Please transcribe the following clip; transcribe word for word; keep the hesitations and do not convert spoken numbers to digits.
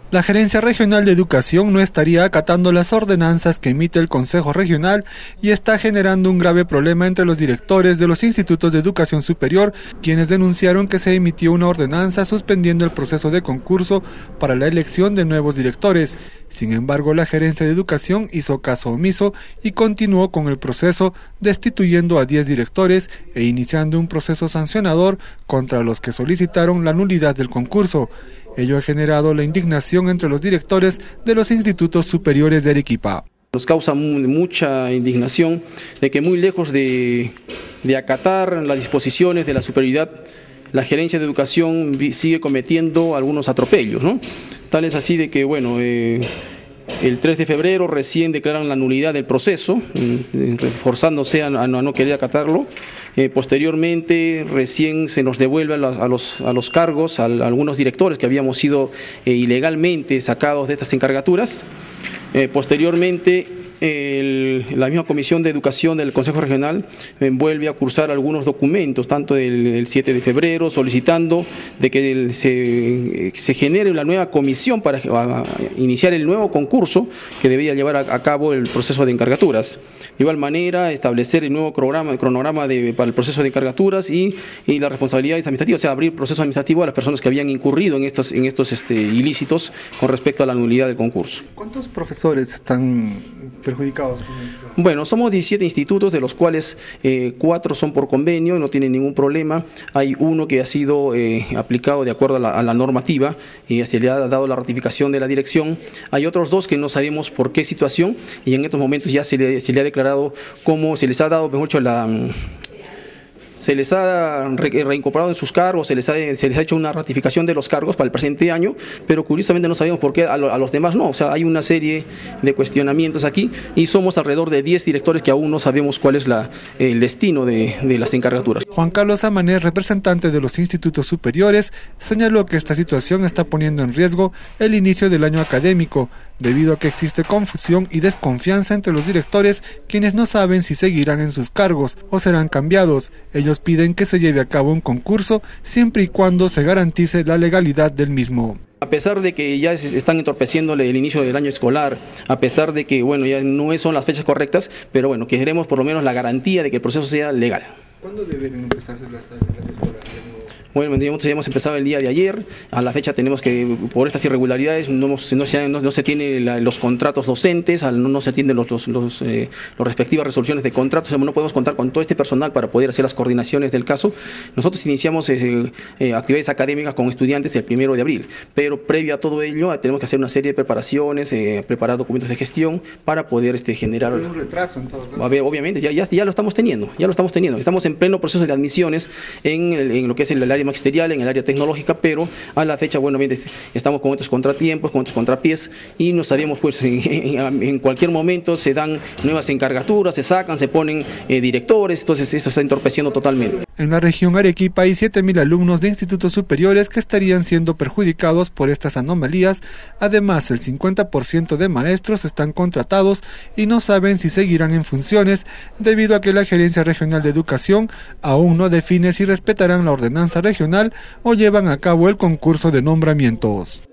La Gerencia Regional de Educación no estaría acatando las ordenanzas que emite el Consejo Regional y está generando un grave problema entre los directores de los institutos de educación superior, quienes denunciaron que se emitió una ordenanza suspendiendo el proceso de concurso para la elección de nuevos directores. Sin embargo, la Gerencia de Educación hizo caso omiso y continuó con el proceso, destituyendo a diez directores e iniciando un proceso sancionador contra los que solicitaron la nulidad del concurso. Ello ha generado la indignación entre los directores de los institutos superiores de Arequipa. Nos causa mucha indignación de que muy lejos de, de acatar las disposiciones de la superioridad, la Gerencia de Educación sigue cometiendo algunos atropellos, ¿no? Tal es así de que, bueno, eh, el tres de febrero recién declaran la nulidad del proceso, eh, forzándose a, a no querer acatarlo. Eh, posteriormente, recién se nos devuelve a los, a los, a los cargos a, a algunos directores que habíamos sido eh, ilegalmente sacados de estas encargaturas. Eh, posteriormente, El, la misma Comisión de Educación del Consejo Regional eh, vuelve a cursar algunos documentos, tanto del, del siete de febrero, solicitando de que el, se, se genere la nueva comisión para a, a iniciar el nuevo concurso que debía llevar a, a cabo el proceso de encargaturas. De igual manera, establecer el nuevo cronograma, el cronograma de, para el proceso de encargaturas y, y las responsabilidades administrativas, o sea, abrir proceso administrativo a las personas que habían incurrido en estos, en estos este, ilícitos con respecto a la nulidad del concurso. ¿Cuántos profesores están perjudicados? Bueno, somos diecisiete institutos, de los cuales eh, cuatro son por convenio, no tienen ningún problema. Hay uno que ha sido eh, aplicado de acuerdo a la, a la normativa y se le ha dado la ratificación de la dirección. Hay otros dos que no sabemos por qué situación y en estos momentos ya se le, se le ha declarado como se les ha dado, mejor dicho, la... se les ha reincorporado en sus cargos, se les, ha, se les ha hecho una ratificación de los cargos para el presente año, pero curiosamente no sabemos por qué a, lo, a los demás no. O sea, hay una serie de cuestionamientos aquí y somos alrededor de diez directores que aún no sabemos cuál es la, el destino de, de las encargaturas. Juan Carlos Amanés, representante de los institutos superiores, señaló que esta situación está poniendo en riesgo el inicio del año académico, debido a que existe confusión y desconfianza entre los directores, quienes no saben si seguirán en sus cargos o serán cambiados. Ellos piden que se lleve a cabo un concurso siempre y cuando se garantice la legalidad del mismo. A pesar de que ya están entorpeciéndole el inicio del año escolar, a pesar de que bueno, ya no son las fechas correctas, pero bueno, queremos por lo menos la garantía de que el proceso sea legal. ¿Cuándo deben empezar las año escolar? Bueno, nosotros ya hemos empezado el día de ayer, a la fecha tenemos que, por estas irregularidades, no, no, se, no, no se tienen la, los contratos docentes, no, no se tienen los, los, los, eh, los respectivas resoluciones de contratos, no podemos contar con todo este personal para poder hacer las coordinaciones del caso. Nosotros iniciamos eh, eh, actividades académicas con estudiantes el primero de abril, pero previo a todo ello tenemos que hacer una serie de preparaciones, eh, preparar documentos de gestión para poder este, generar... un retraso en todo caso. A ver, obviamente, ya, ya, ya lo estamos teniendo, ya lo estamos teniendo, estamos en pleno proceso de admisiones en, en lo que es el área magisterial, en el área tecnológica, pero a la fecha, bueno, estamos con estos contratiempos, con estos contrapiés y no sabemos, pues, en, en, en cualquier momento se dan nuevas encargaturas, se sacan, se ponen eh, directores, entonces esto está entorpeciendo totalmente. En la región Arequipa hay siete mil alumnos de institutos superiores que estarían siendo perjudicados por estas anomalías. Además, el cincuenta por ciento de maestros están contratados y no saben si seguirán en funciones debido a que la Gerencia Regional de Educación aún no define si respetarán la ordenanza regional o llevan a cabo el concurso de nombramientos.